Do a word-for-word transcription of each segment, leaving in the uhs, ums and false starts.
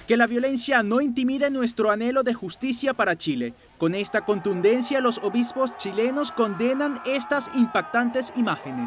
Que la violencia no intimide nuestro anhelo de justicia para Chile. Con esta contundencia, los obispos chilenos condenan estas impactantes imágenes.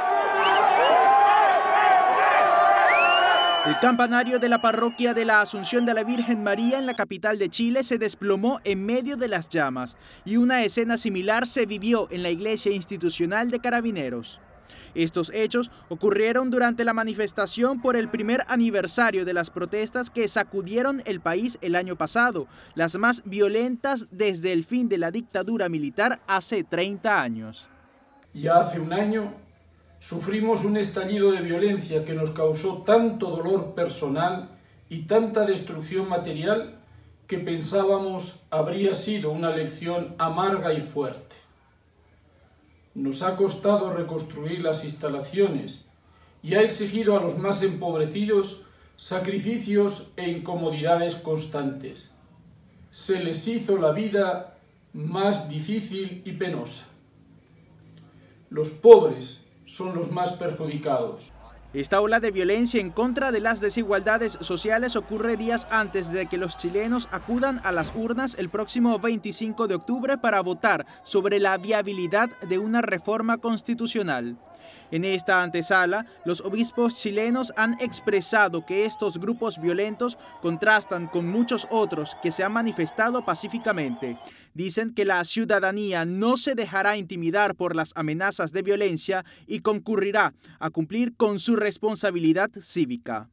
El campanario de la parroquia de la Asunción de la Virgen María en la capital de Chile se desplomó en medio de las llamas y una escena similar se vivió en la iglesia institucional de Carabineros. Estos hechos ocurrieron durante la manifestación por el primer aniversario de las protestas que sacudieron el país el año pasado, las más violentas desde el fin de la dictadura militar hace treinta años. Ya hace un año sufrimos un estallido de violencia que nos causó tanto dolor personal y tanta destrucción material que pensábamos habría sido una lección amarga y fuerte. Nos ha costado reconstruir las instalaciones y ha exigido a los más empobrecidos sacrificios e incomodidades constantes. Se les hizo la vida más difícil y penosa. Los pobres son los más perjudicados. Esta ola de violencia en contra de las desigualdades sociales ocurre días antes de que los chilenos acudan a las urnas el próximo veinticinco de octubre para votar sobre la viabilidad de una reforma constitucional. En esta antesala, los obispos chilenos han expresado que estos grupos violentos contrastan con muchos otros que se han manifestado pacíficamente. Dicen que la ciudadanía no se dejará intimidar por las amenazas de violencia y concurrirá a cumplir con su responsabilidad cívica.